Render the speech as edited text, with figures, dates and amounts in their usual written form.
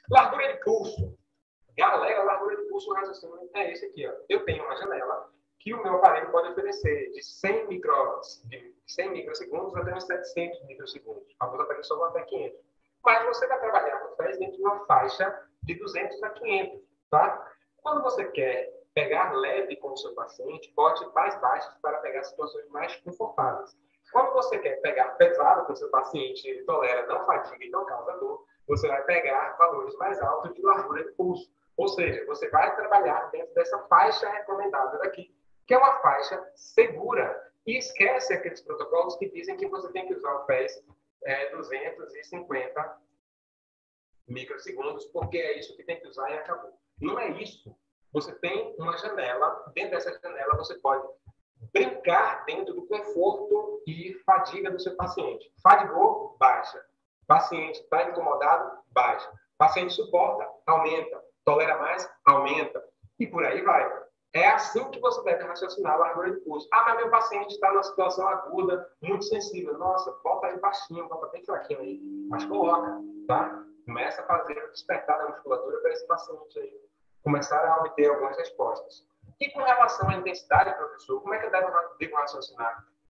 Largura de pulso. Galera, a largura de pulso no raciocínio é esse aqui. Ó. Eu tenho uma janela que o meu aparelho pode oferecer de 100 microsegundos até uns 700 microsegundos. Alguns aparelhos só vão até 500. Mas você vai trabalhar com fés dentro de uma faixa de 200 a 500. Tá? Quando você quer pegar leve com o seu paciente, bote mais baixos para pegar situações mais confortáveis. Quando você quer pegar pesado com o seu paciente, ele tolera, não fadiga e não causa dor, você vai pegar valores mais altos de largura de pulso. Ou seja, você vai trabalhar dentro dessa faixa recomendada daqui, que é uma faixa segura. E esquece aqueles protocolos que dizem que você tem que usar o PES 250 microsegundos, porque é isso que tem que usar e acabou. Não é isso. Você tem uma janela, dentro dessa janela você pode brincar dentro do conforto e fadiga do seu paciente. Fadigou, baixa. Paciente está incomodado, baixa. Paciente suporta, aumenta. Tolera mais, aumenta. E por aí vai. É assim que você deve raciocinar a largura de pulso. Ah, mas meu paciente está numa situação aguda, muito sensível. Nossa, bota aí baixinho, bota bem fraquinho aí. Mas coloca, tá? Começa a fazer o despertar da musculatura para esse paciente aí começar a obter algumas respostas. E com relação à intensidade, professor, como é que eu devo raciocinar?